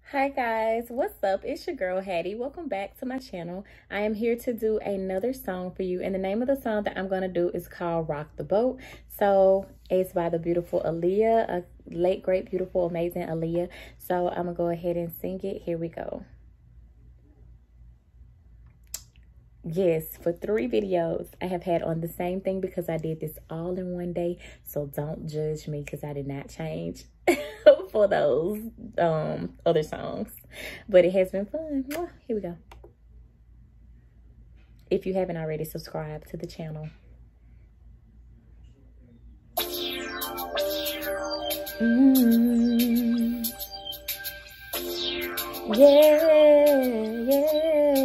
Hi guys, what's up? It's your girl Hattie. Welcome back to my channel. I am here to do another song for you, and the name of the song that I'm going to do is called Rock the Boat. So it's by the beautiful Aaliyah, a late great beautiful amazing Aaliyah. So I'm gonna go ahead and sing it. Here we go. Yes, for 3 videos I have had on the same thing because I did this all in one day. So don't judge me because I did not change for those other songs. But it has been fun. Here we go. If you haven't already, subscribe to the channel. Yeah.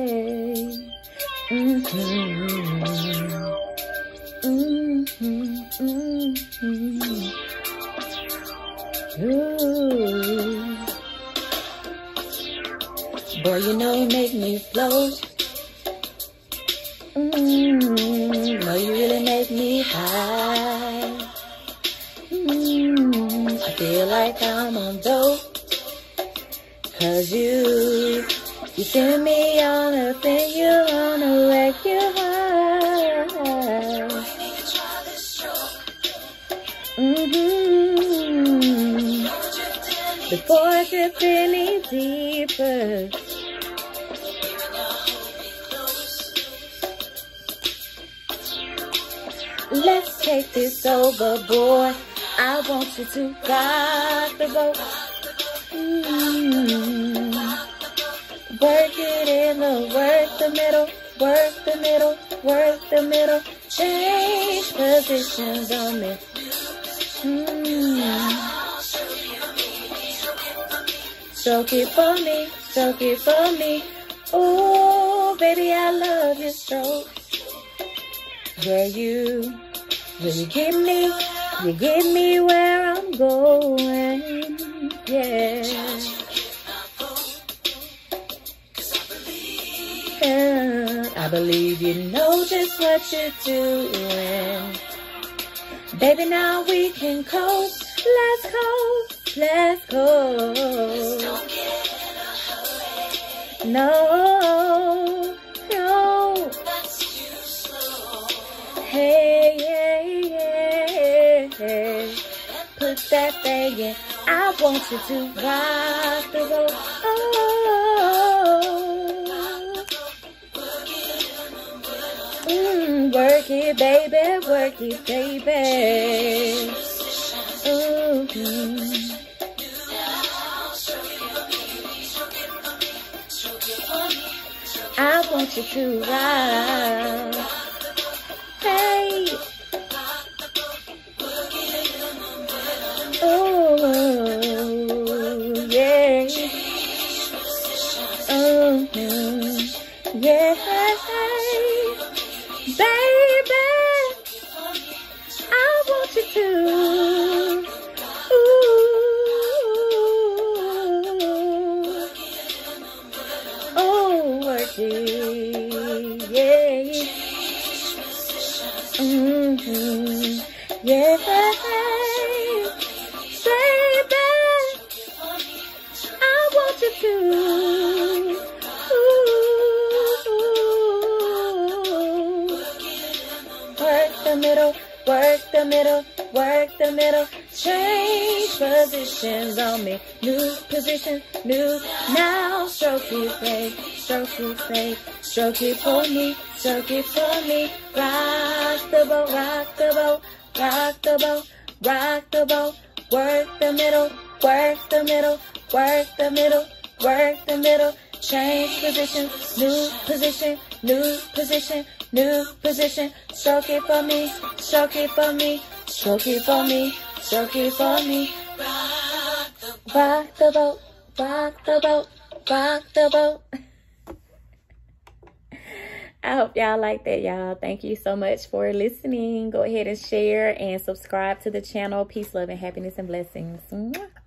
Ooh. Boy, you know you make me float. No, you really make me high. I feel like I'm on dope. 'Cause you send me on a thing, you wanna wreck your heart. Before I drift any deeper, let's take this over, boy. I want you to rock the boat. Work it in work the middle, work the middle, work the middle. Change positions on me. Stroke it for me, stroke it for me. Oh, baby, I love your stroke. Yeah, you get me where I'm going. Yeah. I believe you know just what you're doing. Baby, now we can coast. Let's coast, let's go. Don't get in a hurry. No. That's too slow. Hey. Put that thing in. I want you to rock the boat. Work it, baby, work it, baby. I want you to ride. Hey. Oh, yeah. Yeah. Baby, I want you to. Work it, yeah. Yeah, baby, I want you to. Work the middle, work the middle, work the middle. Change positions on me. New position, new. Now stroke it, babe. Stroke it, babe. Stroke it for me, stroke it for me. Rock the boat, rock the boat, rock the boat, rock the boat. Work the middle, work the middle, work the middle, work the middle. Change position, new position, new position, new position. Stroke it for me, stroke it for me, stroke it for me, stroke it for me. Rock the boat, rock the boat, rock the boat. I hope y'all like that, y'all. Thank you so much for listening. Go ahead and share and subscribe to the channel. Peace, love, and happiness and blessings. Mwah.